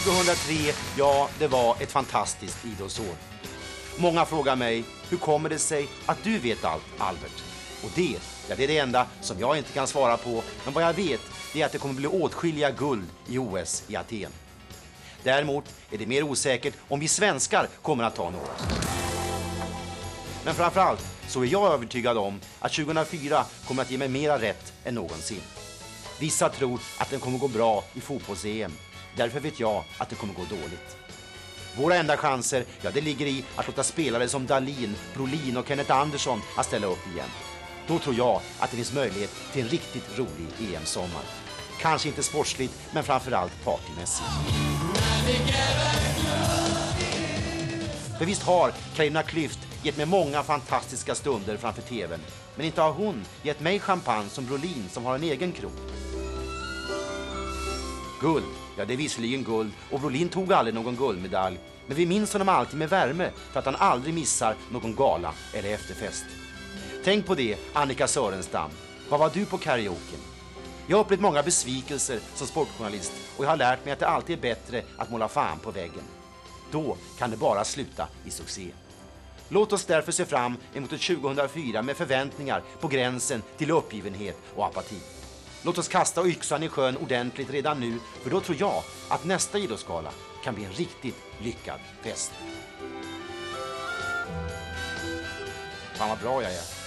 2003, ja, det var ett fantastiskt idrottsår. Många frågar mig, hur kommer det sig att du vet allt, Albert? Och det är det enda som jag inte kan svara på, men vad jag vet är att det kommer bli åtskilliga guld i OS i Aten. Däremot är det mer osäkert om vi svenskar kommer att ta något. Men framförallt så är jag övertygad om att 2004 kommer att ge mig mera rätt än någonsin. Vissa tror att den kommer gå bra i fotbolls-EM. Därför vet jag att det kommer gå dåligt. Våra enda chanser, ja, det ligger i att låta spelare som Dahlin, Brolin och Kenneth Andersson att ställa upp igen. Då tror jag att det finns möjlighet till en riktigt rolig EM-sommar. Kanske inte sportsligt, men framförallt partymässigt. För visst har Carolina Klüft gett mig många fantastiska stunder framför tvn. Men inte har hon gett mig champagne som Brolin som har en egen krog. Guld, ja det är visserligen guld och Brolin tog aldrig någon guldmedalj. Men vi minns honom alltid med värme för att han aldrig missar någon gala eller efterfest. Tänk på det, Annika Sörenstam. Vad var du på karaoken? Jag har upplevt många besvikelser som sportjournalist och jag har lärt mig att det alltid är bättre att måla fan på väggen. Då kan det bara sluta i succé. Låt oss därför se fram emot ett 2004 med förväntningar på gränsen till uppgivenhet och apati. Låt oss kasta yxan i sjön ordentligt redan nu, för då tror jag att nästa idrottsgala kan bli en riktigt lyckad fest. Fan vad bra jag är.